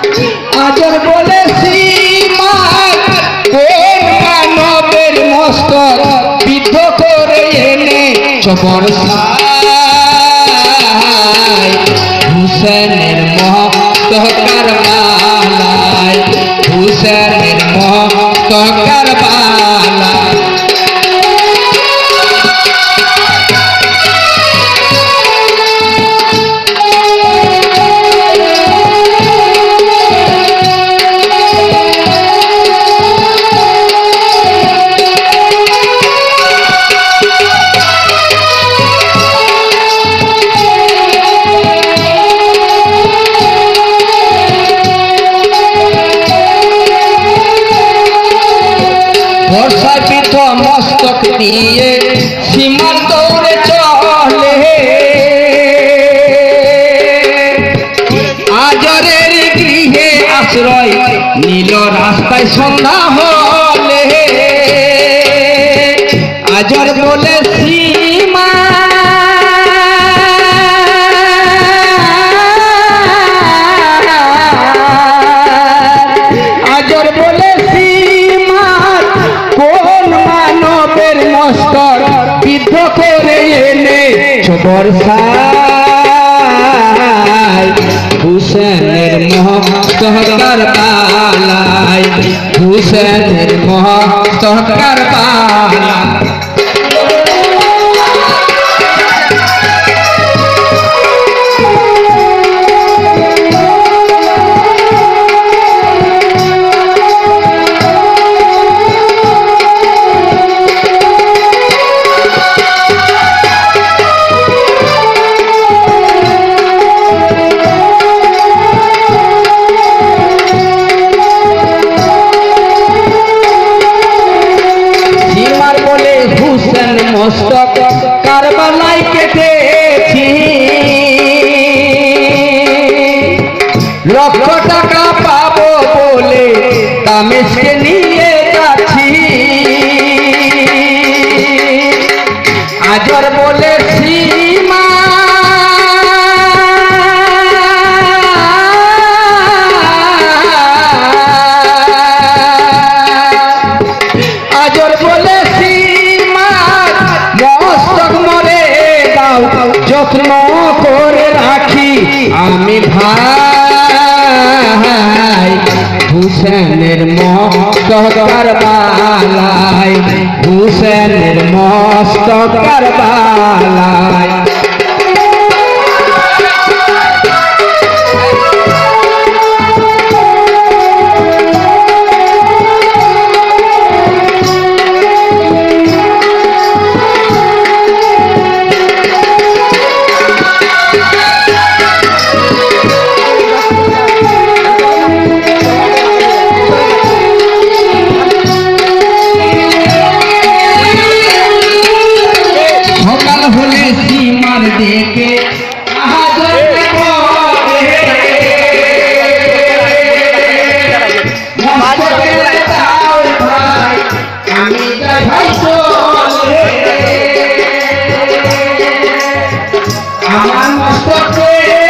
আজর বলে সীমার কোন মানবের মস্তক বিদ্ধ করে এনে চপর হুসেনের মস্তকার বালায় হুসেনের মস্তকার বালায় বর্ষাপিত মস্তক নিয়ে সীমার দৌড়ে চলে আজরের গৃহে আশ্রয় নীল রাস্তায় সন্ধ্যা হলে আজর বলে সীমা আজর বলে বিদ্ধ করে এনে বর্ষায় হুসেনের মস্তকার বালায় হুসেনের মস্তকার বালায় মস্তক কারবালায় কেটেছি লক্ষ টাকা পাবো বলে দামেশকে নিয়ে যাচ্ছি আজর বলে সীমা আজর বলে যত্ন করে রাখি আমি ভাই হুসেনের মস্তকার বালায় হুসেনের মস্তকার বালায় দেখে আমি আমার মস্তকে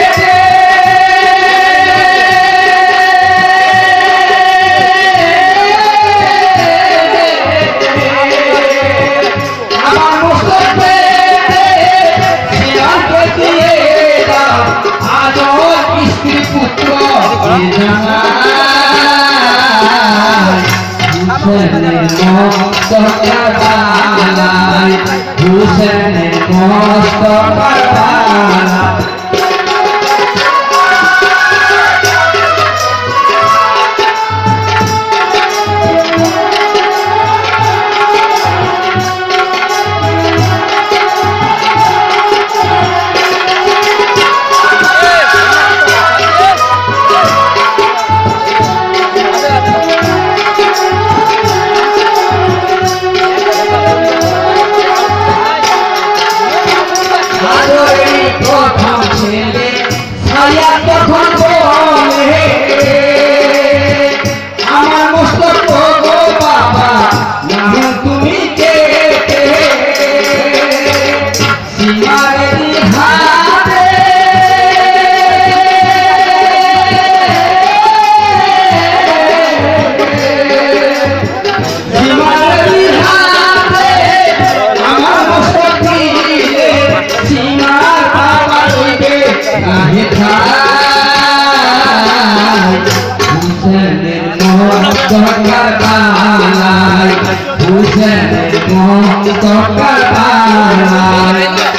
মস্তকার বালায় হুসেনের মস্তকার বালায় হুসেনের মস্ত কারবালায়